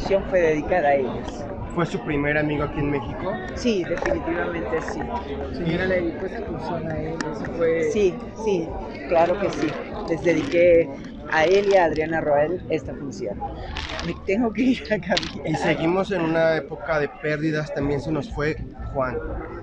función fue dedicada a ellos. ¿Fue su primer amigo aquí en México? Sí, definitivamente sí. Señora, ¿le dedicó esa función a él? ¿Eso fue? Sí, sí, claro que sí. Les dediqué a él y a Adriana Roel esta función. Me tengo que ir a cambiar. Y seguimos en una época de pérdidas, también se nos fue Juan.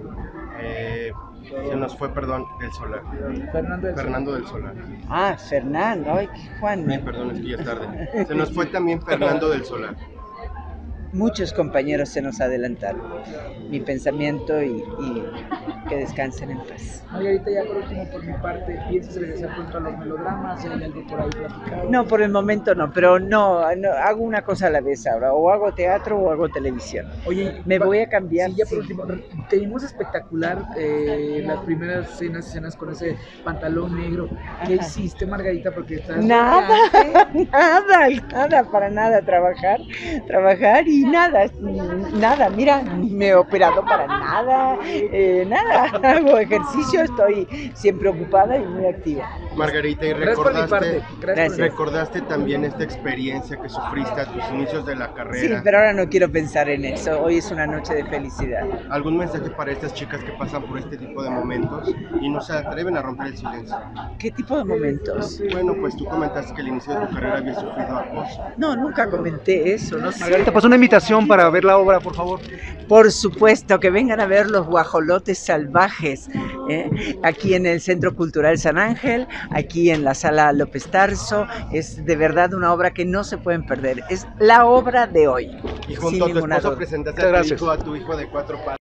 Se nos fue, perdón, del Solar. Fernando del Solar. Ah, Fernando, ay, Juan. Ay, perdón, es que ya es tarde. Se nos fue también Fernando del Solar. Muchos compañeros se nos adelantaron. Mi pensamiento y que descansen en paz. Margarita, ya por último, por mi parte, ¿piensas regresar contra los melodramas? ¿Hay algo por ahí platicado? No, por el momento no, pero no, hago una cosa a la vez ahora, o hago teatro o hago televisión. Oye, me voy a cambiar. Sí, ya por último, tenemos espectacular las primeras escenas con ese pantalón negro. ¿Qué hiciste, Margarita? Porque estás... Nada, nada, para nada, trabajar y nada, mira, ni me he operado para nada, hago ejercicio, estoy siempre ocupada y muy activa. Margarita, y recordaste también esta experiencia que sufriste a tus inicios de la carrera. Sí, pero ahora no quiero pensar en eso, hoy es una noche de felicidad. ¿Algún mensaje para estas chicas que pasan por este tipo de momentos y no se atreven a romper el silencio? ¿Qué tipo de momentos? Bueno, pues tú comentaste que al inicio de tu carrera habías sufrido acoso. No, nunca comenté eso, no sé. Margarita, pues una invitación para ver la obra, por favor. Por supuesto, que vengan a ver Los Guajolotes Salvajes, aquí en el Centro Cultural San Ángel, aquí en la Sala López Tarso. Es de verdad una obra que no se pueden perder, es la obra de hoy. Y junto a tu esposo presentaste a tu hijo de 4 patas.